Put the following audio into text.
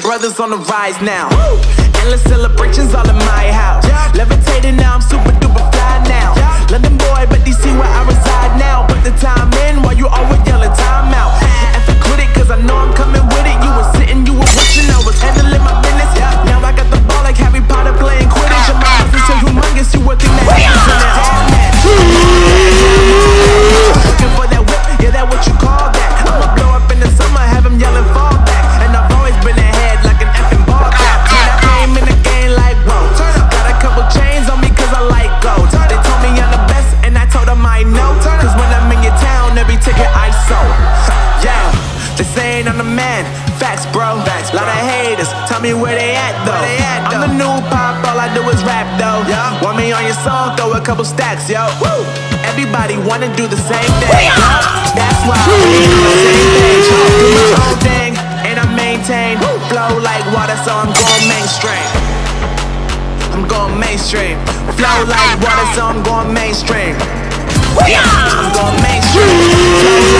brothers on the rise now. Endless celebrations all in my house. Levitating now, I'm super duper fly now. London boy, but DC where I reside now. Put the time in while you always yelling time out. And quit it, cause I know I'm coming with it. You were sitting, you were watching, I was handling my business. Now I got the ball like Harry Potter playing Quidditch. And my hustle so humongous, you would think that looking for that whip, yeah, that what you call that. I'ma blow up in the summer, have him yelling fall back. And I've always been ahead like an effing ball cap. I came in the game like, whoa. Got a couple chains on me cause I like gold. They told me I'm the best and I told them I know. Cause when I'm in your town, every ticket I sold. Yeah, they saying I'm the man. Facts, bro. Lot of haters, tell me where they at though. I'm the new pop, all I do is rap though. Want me on your song, throw a couple stacks, yo. Everybody wanna do the same thing. That's why I'm on the same page. Do my own thing, and I maintain. Flow like water, so I'm going mainstream. I'm going mainstream. Flow like water, so I'm going mainstream. I'm going mainstream. Flow